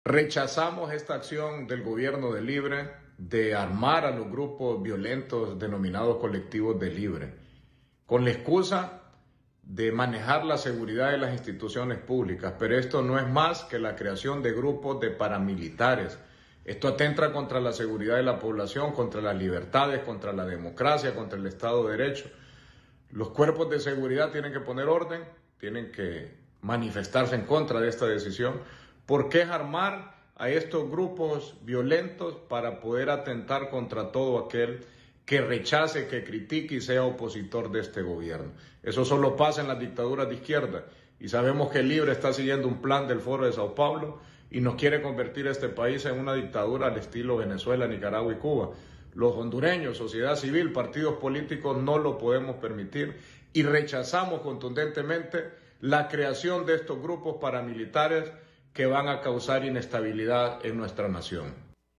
Rechazamos esta acción del gobierno de Libre de armar a los grupos violentos denominados colectivos de Libre, con la excusa de manejar la seguridad de las instituciones públicas, pero esto no es más que la creación de grupos de paramilitares. Esto atenta contra la seguridad de la población, contra las libertades, contra la democracia, contra el Estado de Derecho. Los cuerpos de seguridad tienen que poner orden, tienen que manifestarse en contra de esta decisión, porque es armar a estos grupos violentos para poder atentar contra todo aquel que rechace, que critique y sea opositor de este gobierno. Eso solo pasa en las dictaduras de izquierda y sabemos que Libre está siguiendo un plan del Foro de Sao Paulo y nos quiere convertir a este país en una dictadura al estilo Venezuela, Nicaragua y Cuba. Los hondureños, sociedad civil, partidos políticos no lo podemos permitir y rechazamos contundentemente la creación de estos grupos paramilitares que van a causar inestabilidad en nuestra nación.